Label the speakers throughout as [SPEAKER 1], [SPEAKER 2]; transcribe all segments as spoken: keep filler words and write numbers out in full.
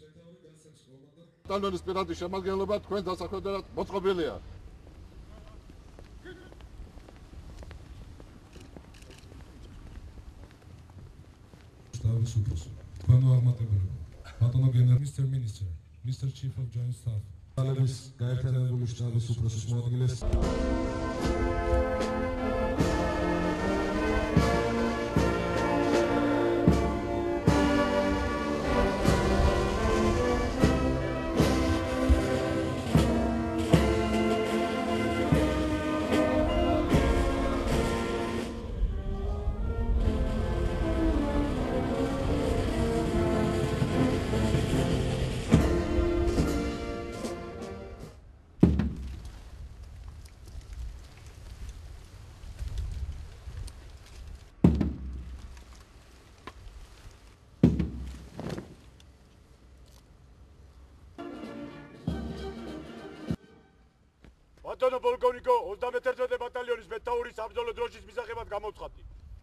[SPEAKER 1] ბატალიონის პირადი შემადგენლობა თქვენ დასახვედრად მოწყობილია.
[SPEAKER 2] ბატონო გენერალ Mister Minister, Mister Chief of Joint Staff. ძალების გაერთიანებული შტაბის უფროსის მოადგილეს.
[SPEAKER 3] ბატონო პოლკოვნიკო, ოცდამეთერთმეტე ბატალიონის მეთაურის საბრძოლო დროშის მისაღებად გამოცხადდი.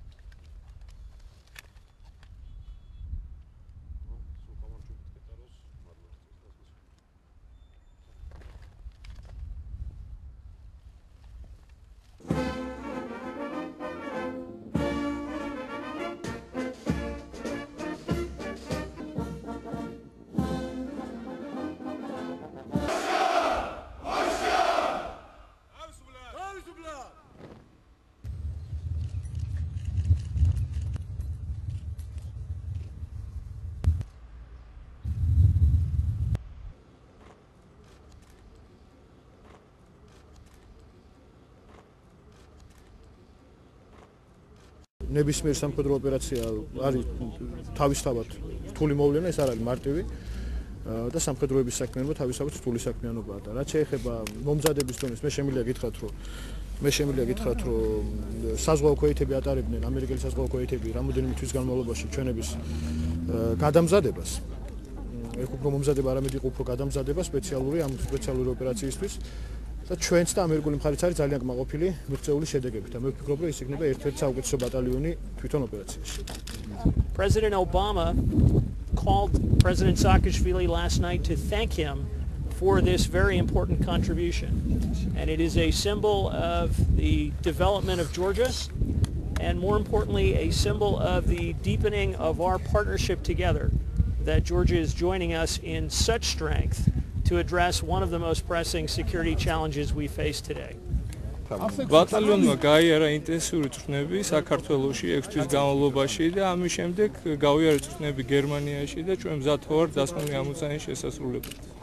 [SPEAKER 4] ნებისმიერ სამხედრო ოპერაცია არის თავისთავად რთული მოვლენა, ეს არ არის მარტივი და სამხედროების საქმიანობა თავისთავად რთული საქმიანობაა და რაც შეეხება მომზადების დონეს, მე შემიძლია გითხრათ, რომ მე შემიძლია გითხრათ, რომ საზღვაო ქვეითები ატარებდნენ ამერიკელი საზღვაო ქვეითები რამოდენიმე თვის განმავლობაში ჩვენების გადამზადებას. ეხ უფრო მომზადება არამედ იყო უფრო გადამზადება სპეციალური ამ სპეციალური ოპერაციისთვის. და ჩვენც და ამერიკული მხარიც არის ძალიან კმაყოფილი მიღწეული შედეგებით და მე ვფიქრობ, რომ ის იქნება ერთ-ერთი საუკეთესო ბატალიონი თვითონ ოპერაციაში.
[SPEAKER 5] President Obama called President Saakashvili last night to thank him for this very important contribution. And it is a symbol of the development of Georgia and more importantly a symbol of the deepening of our partnership together, that Georgia is joining us in such strength to address one of the most pressing security challenges we face today.
[SPEAKER 6] ბატალიონმა გაიარა ინტენსიური წვრთნები საქართველოში ექვს თვის განმავლობაში და ამის შემდეგ გავიარა წვრთნები გერმანიაში და ჩვენ მზად ვართ დასმული ამოცანის შესასრულებლად.